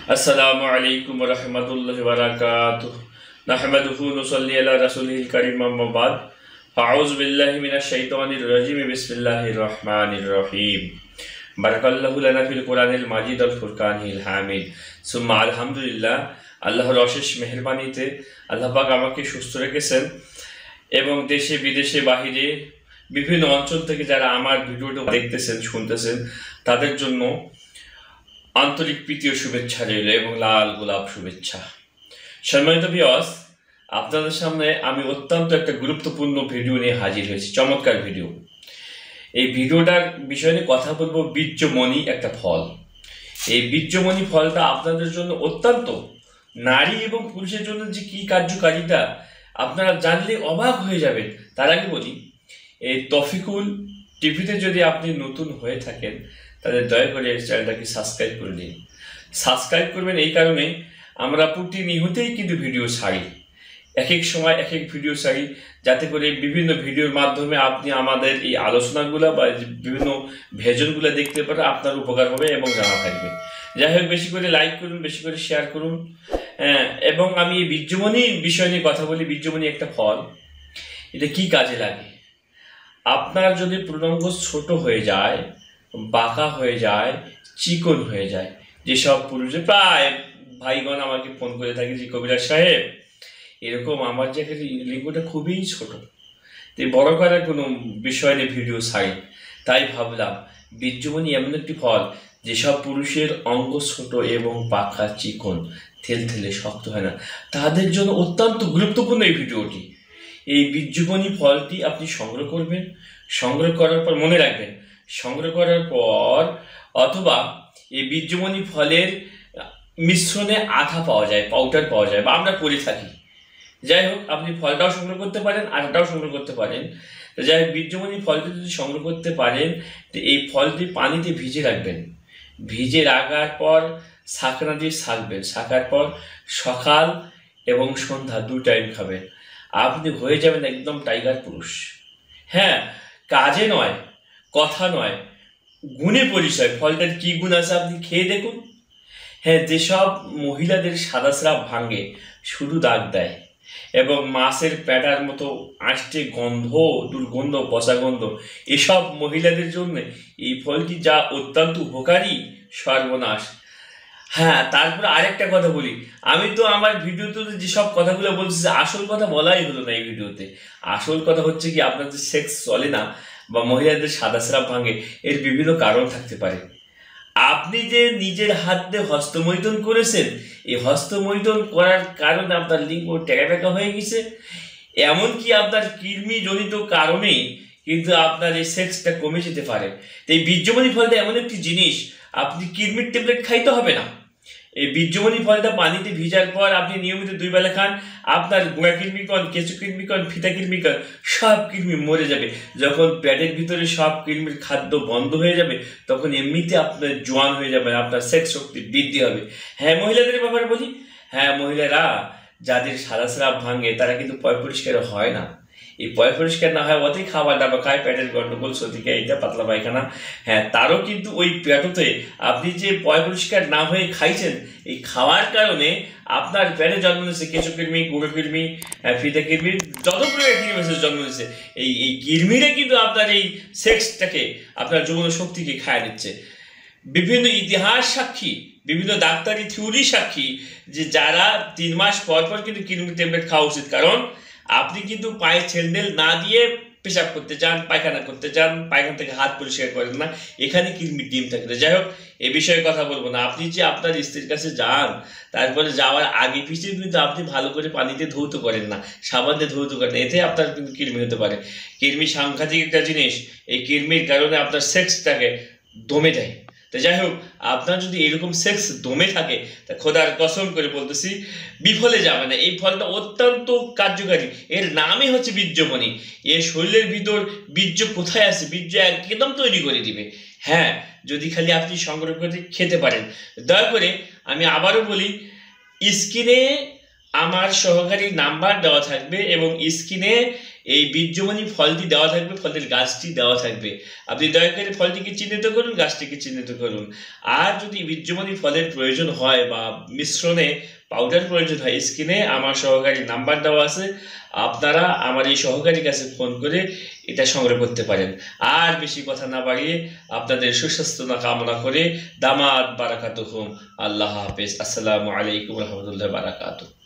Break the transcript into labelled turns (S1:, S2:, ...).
S1: अस्सलामु अलैकुम वरहमतुल्लाहि वबरकातुह नहमदुहु नुसल्ली अला रसूलिल करीम अम्मा बाद फ़अऊज़ु बिल्लाहि मिनश शैतानिर रजीम बिस्मिल्लाहिर रहमानिर रहीम बाराकाल्लाहु लना फिल कुरानिल माजिद वल फुरकानिल हामिद सुम्मा আলহামদুলিল্লাহ। আল্লাহর অশেষ মেহেরবানিতে আল্লাহ পাক আমাকে সুস্থ রেখেছেন এবং দেশে বিদেশে বাহিরে বিভিন্ন অঞ্চল থেকে যারা আমার ভিডিওটা দেখতেছেন শুনতেছেন তাদের জন্য আন্তরিক প্রীতি ও শুভেচ্ছা রইল এবং লাল গোলাপ শুভেচ্ছা। সম্মানিত ভিউয়ার্স, আপনাদের সামনে আমি অত্যন্ত একটা গুরুত্বপূর্ণ ভিডিও নিয়ে হাজির হয়েছি, চমৎকার ভিডিও। এই ভিডিওটার বিষয় নিয়ে কথা বলবো বীর্যমণি একটা ফল। এই বীর্যমণি ফলটা আপনাদের জন্য অত্যন্ত, নারী এবং পুরুষের জন্য যে কি কার্যকারিতা আপনারা জানলে অবাক হয়ে যাবেন। তার আগে বলি, এই তফিকুল টিভিতে যদি আপনি নতুন হয়ে থাকেন তাহলে দয়া করে এই চ্যানেলটাকে সাবস্ক্রাইব করে দিন। সাবস্ক্রাইব করবেন এই কারণে, আমরা প্রতিনিয়তই কিন্তু ভিডিও ছাড়ি, এক এক সময় এক এক ভিডিও ছাড়ি, যাতে করে বিভিন্ন ভিডিওর মাধ্যমে আপনি আমাদের এই আলোচনাগুলো বা বিভিন্ন ভেজনগুলো দেখতে পারেন, আপনার উপকার হবে এবং জানা থাকবে। যাই হোক, বেশি করে লাইক করুন, বেশি করে শেয়ার করুন। এবং আমি এই বীর্যমণি বিষয় নিয়ে কথা বলি। বীর্যমণি একটা ফল, এটা কি কাজে লাগে? আপনার যদি প্রলঙ্গ ছোট হয়ে যায়, বাঁকা হয়ে যায়, চিকন হয়ে যায়, যেসব পুরুষের প্রায় ভাইগণ আমাকে ফোন করে থাকে যে কবিরাজ সাহেব এরকম আমার যে লিঙ্গটা খুবই ছোট, তো বড় করার কোনো বিষয় নিয়ে ভিডিও ছাড়ি। তাই ভাবলাম বীর্যমণি এমন একটি ফল যেসব পুরুষের অঙ্গ ছোট এবং পাকা চিকন, থেলথেলে শক্ত হয় না, তাদের জন্য অত্যন্ত গুরুত্বপূর্ণ এই ভিডিওটি। এই বীর্যমণি ফলটি আপনি সংগ্রহ করবেন। সংগ্রহ করার পর মনে রাখবেন, সংগ্রহ করার পর অথবা এই বীর্যমণি ফলের মিশ্রণে আঠা পাওয়া যায়, পাউডার পাওয়া যায়, বা আমরা করে থাকি। যাই হোক, আপনি ফলটাও সংগ্রহ করতে পারেন, আঠাটাও সংগ্রহ করতে পারেন। তো যাই হোক, বীর্যমণি ফলটি যদি সংগ্রহ করতে পারেন তো এই ফলটি পানিতে ভিজে রাখবেন। ভিজে রাখার পর ছাঁকনা দিয়ে ছাঁকবেন। ছাঁকার পর সকাল এবং সন্ধ্যা 2 টাইম খাবেন। আপনি হয়ে যাবেন একদম টাইগার পুরুষ। হ্যাঁ, কাজে নয়, কথা নয়, গুণে পরিচয়। ফলটার কি গুণ আছে আপনি খেয়ে দেখুন। হ্যাঁ, যেসব মহিলাদের সাদা স্রাব ভাঙে, শুধু দাগ দেয় এবং মাছের প্যাটার মতো আষ্টে গন্ধ, দুর্গন্ধ, পচা গন্ধ, এসব মহিলাদের জন্য এই ফলটি যা অত্যন্ত উপকারী, সর্বনাশ। হ্যাঁ, তারপরে আরেকটা কথা বলি, আমি তো আমার ভিডিওতে যেসব কথাগুলো বলছি আসল কথা বলাই হলো না এই ভিডিওতে। আসল কথা হচ্ছে কি, আপনাদের সেক্স চলে না বা মহিলাদের সাদা স্রাব ভাঙে, এর বিভিন্ন কারণ থাকতে পারে। আপনি যে নিজের হাত দিয়ে হস্তমৈথুন করেছেন, এই হস্তমৈথুন করার কারণে আপনার লিঙ্গ টেকা হয়ে গেছে, এমনকি আপনার কৃমিজনিত কারণে কিন্তু আপনার এই সেক্সটা কমে যেতে পারে। তো এই বীর্যমণি ফলটা এমন একটি জিনিস, আপনি কৃমির ট্যাবলেট খাইতে হবে না। এই বীর্যমণি ফলটা পানিতে ভিজার পর আপনি নিয়মিত 2 বেলা খান, আপনার গোড়া কৃমিকণ, কেঁচো কৃমিকণ, ফিতা কৃমিকণ সব কৃমি মরে যাবে। যখন পেটের ভিতরে সব কৃমির খাদ্য বন্ধ হয়ে যাবে, তখন এমনিতে আপনার জোয়ান হয়ে যাবে, আপনার সেক্স শক্তি বৃদ্ধি হবে। হ্যাঁ, মহিলাদের ব্যাপারে বলি, হ্যাঁ, মহিলারা যাদের সাদা স্রাব ভাঙে তারা কিন্তু পয় পরিষ্কার হয় না। এই পয় পরিষ্কার না হয় অতি খাবার দাবার খায়, পেটের গন্ডগোল, সর্দিকে, এইটা পাতলা পায়খানা। হ্যাঁ, তারও কিন্তু ওই পেটতে আপনি যে পয় পরিষ্কার না হয়ে খাইছেন, এই খাওয়ার কারণে আপনার পেটে জন্ম নিচ্ছে কেঁচো কৃমি, গুঁড়ো কৃমি, ফিতা কৃমি, যত প্রকার কৃমি জন্ম নিচ্ছে। এই কৃমিরা কিন্তু আপনার এই সেক্সটাকে, আপনার যৌন শক্তিকে খায় নিচ্ছে। বিভিন্ন ইতিহাস সাক্ষী, বিভিন্ন ডাক্তারি থিওরি সাক্ষী যে যারা 3 মাস পর পর কিন্তু কৃমি ট্যাবলেট খাওয়া উচিত। কারণ আপনি কিন্তু পায়ে স্যান্ডেল না দিয়ে পেশাব করতে চান, পায়খানা করতে চান, পায়খানা থেকে হাত পরিষ্কার করেন না, এখানে কৃমির ডিম থাকে। যাই হোক, এ বিষয়ে কথা বলবো না। আপনি যে আপনার স্ত্রীর কাছে যান, তারপরে যাওয়ার আগে পিছিয়ে কিন্তু আপনি ভালো করে পানিতে ধৌত করেন না, সাবান দিয়ে ধৌত করেন, এতে আপনার কিন্তু কৃমি হতে পারে। কৃমি সাংঘাতিক একটা জিনিস। এই কৃমির কারণে আপনার সেক্সটাকে দমে দেয়। তো যাই হোক, আপনার যদি এরকম সেক্স দমে থাকে, তা খোদার কসম করে বলতেছি বিফলে যাবে না। এই ফলটা অত্যন্ত কার্যকারী। এর নামই হচ্ছে বীর্যমণি। এর শরীরের ভিতর বীর্য কোথায় আছে, বীর্য একদম তৈরি করে দিবে। হ্যাঁ, যদি খালি আপনি সংগ্রহ করে খেতে পারেন। দয়া করে আমি আবারও বলি, স্ক্রিনে আমার সহকারী নাম্বার দেওয়া থাকবে এবং স্ক্রিনে এই বীর্যমণি ফলটি দেওয়া থাকবে, ফলের গাছটি দেওয়া থাকবে। আপনি দয়া করে ফলটিকে চিহ্নিত করুন, গাছটিকে চিহ্নিত করুন। আর যদি বীর্যমণি ফলের প্রয়োজন হয় বা মিশ্রণে পাউডার প্রয়োজন হয়, স্ক্রিনে আমার সহকারী নাম্বার দেওয়া আছে, আপনারা আমার এই সহকারীর কাছে ফোন করে এটা সংগ্রহ করতে পারেন। আর বেশি কথা না বাড়িয়ে আপনাদের সুস্বাস্থ্য কামনা করে দামাত বারাকাতুহুম। আল্লাহ হাফেজ। আসসালামু আলাইকুম রহমতুল্লাহ বারাকাতুহু।